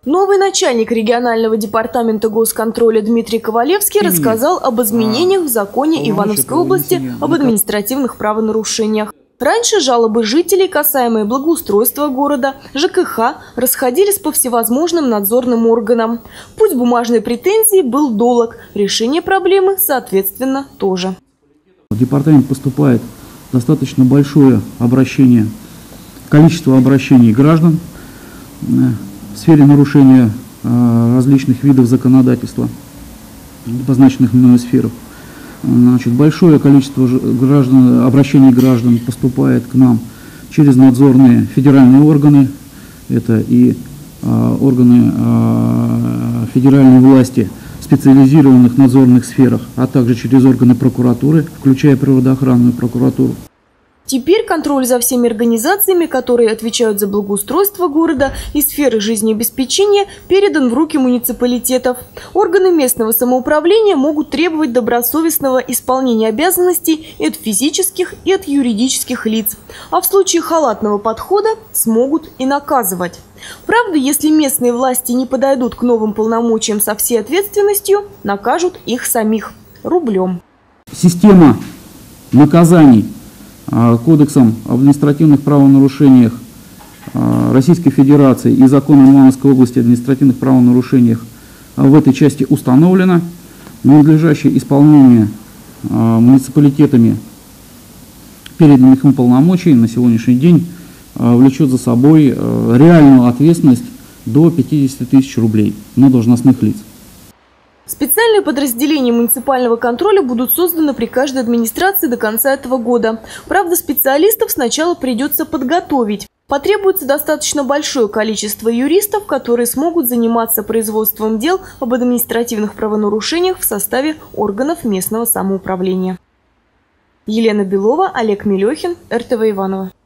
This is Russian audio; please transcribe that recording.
Новый начальник регионального департамента госконтроля Дмитрий Ковалевский рассказал об изменениях в законе Ивановской области об административных правонарушениях. Раньше жалобы жителей, касаемые благоустройства города, ЖКХ, расходились по всевозможным надзорным органам. Путь бумажной претензии был долг, решение проблемы, соответственно, тоже. В департамент поступает достаточно большое количество обращений граждан в сфере нарушения различных видов законодательства, обозначенных мною сферах. Большое количество обращений граждан поступает к нам через надзорные федеральные органы, это и органы федеральной власти в специализированных надзорных сферах, а также через органы прокуратуры, включая природоохранную прокуратуру. Теперь контроль за всеми организациями, которые отвечают за благоустройство города и сферы жизнеобеспечения, передан в руки муниципалитетов. Органы местного самоуправления могут требовать добросовестного исполнения обязанностей и от физических, и от юридических лиц. А в случае халатного подхода смогут и наказывать. Правда, если местные власти не подойдут к новым полномочиям со всей ответственностью, накажут их самих рублем. Система наказаний Кодексом об административных правонарушениях Российской Федерации и законом Ивановской области о административных правонарушениях в этой части установлено. Надлежащее исполнение муниципалитетами переданных им полномочий на сегодняшний день влечет за собой реальную ответственность до 50 тысяч рублей на должностных лиц. Специальные подразделения муниципального контроля будут созданы при каждой администрации до конца этого года. Правда, специалистов сначала придется подготовить. Потребуется достаточно большое количество юристов, которые смогут заниматься производством дел об административных правонарушениях в составе органов местного самоуправления. Елена Белова, Олег Мелехин, РТВ Иваново.